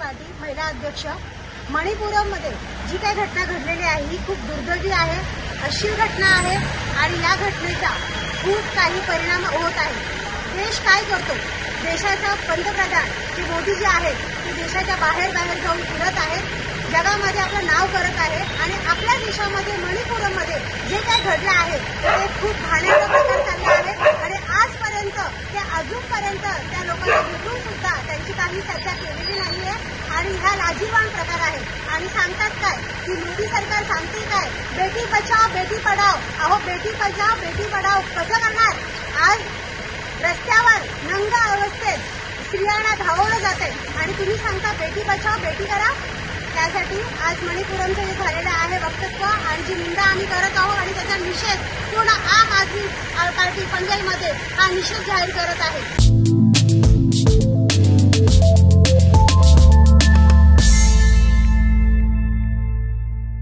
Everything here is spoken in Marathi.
पार्टी महिला अध्यक्ष। मणिपुरमध्ये जी काही घटना घडलेली आहे ही खूप दुर्दैवी आहे, अश्लील घटना आहे आणि या घटनेचा खूप काही परिणाम होत आहे। देश काय करतो? देशाचा पंतप्रधान जे मोदी जे आहेत ते देशाच्या बाहेर जाऊन फिरत आहेत, जगामध्ये आपलं नाव करत आहे आणि आपल्या देशामध्ये मणिपुरमध्ये जे काही घडलं आहे ते खूप घाणेरडा प्रकार चालला आहे आणि आजपर्यंत ते अजूनपर्यंत त्या लोकांना भेटून सुद्धा त्यांची काही चर्चा केलेली नाहीये आणि हा लाजिरवाण प्रकार आहे। आणि सांगतात काय की मोदी सरकार सांगते काय बेटी बचाओ बेटी पढाओ। अहो बेटी बचाओ बेटी पढाओ कसं करणार? आज रस्त्यावर नंगा अवस्थेत स्त्रियांना धाववलं जाते आणि तुम्ही सांगता बेटी बचाओ बेटी करा। त्यासाठी आज मणिपुरमचं जे झालेलं आहे वक्तव्य आणि जी निंदा आम्ही करत आहोत आणि त्याचा निषेध पूर्ण आम आदमी पार्टी पंजाबमध्ये हा निषेध जाहीर करत आहे।